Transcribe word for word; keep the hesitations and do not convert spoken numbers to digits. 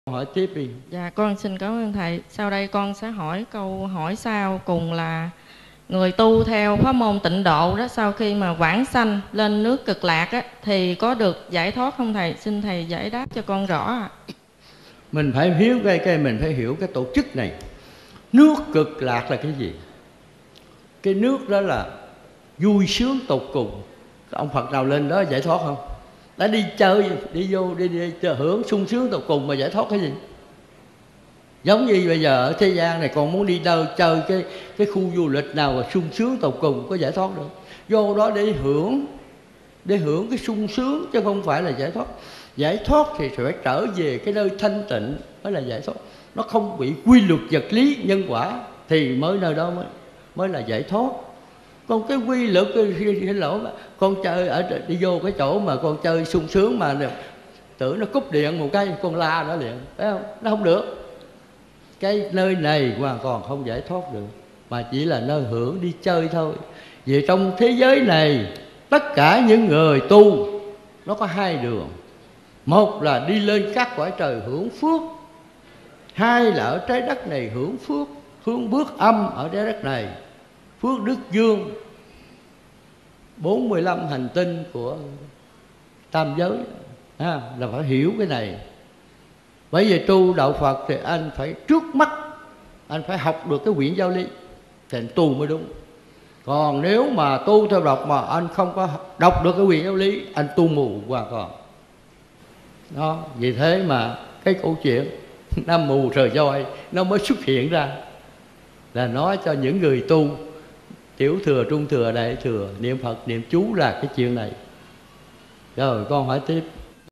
Hỏi tiếp đi. Dạ con xin cảm ơn thầy. Sau đây con sẽ hỏi câu hỏi sau cùng là người tu theo pháp môn tịnh độ đó, sau khi mà vãng sanh lên nước Cực Lạc á, thì có được giải thoát không thầy? Xin thầy giải đáp cho con rõ ạ. À. Mình phải hiểu cái cái mình phải hiểu cái tổ chức này. Nước Cực Lạc là cái gì? Cái nước đó là vui sướng tột cùng. Ông Phật nào lên đó giải thoát không? Đã đi chơi, đi vô, đi, đi chơi, hưởng sung sướng tột cùng mà giải thoát cái gì? Giống như bây giờ ở thế gian này còn muốn đi đâu chơi cái cái khu du lịch nào mà sung sướng tột cùng có giải thoát được. Vô đó để hưởng, để hưởng cái sung sướng chứ không phải là giải thoát. Giải thoát thì phải trở về cái nơi thanh tịnh mới là giải thoát. Nó không bị quy luật vật lý nhân quả thì mới nơi đó mới mới là giải thoát. Còn cái quy luật cái lỗ mà con chơi ở đi vô cái chỗ mà con chơi sung sướng mà tưởng nó cúp điện một cái con la nó liền, phải không? Nó không được. Cái nơi này hoàn toàn không giải thoát được, mà chỉ là nơi hưởng đi chơi thôi. Vì trong thế giới này tất cả những người tu nó có hai đường. Một là đi lên các cõi trời hưởng phước, hai là ở trái đất này hưởng phước, hướng bước âm ở trái đất này, phước đức dương, bốn mươi lăm hành tinh của tam giới, à, là phải hiểu cái này. Bởi vì tu đạo Phật thì anh phải trước mắt anh phải học được cái quyển giáo lý thì anh tu mới đúng. Còn nếu mà tu theo đọc mà anh không có đọc được cái quyển giáo lý, anh tu mù hoàn toàn. Đó, vì thế mà cái câu chuyện nam mù rời voi nó mới xuất hiện ra, là nói cho những người tu tiểu thừa, trung thừa, đại thừa niệm Phật niệm chú là cái chuyện này. Rồi con hỏi tiếp.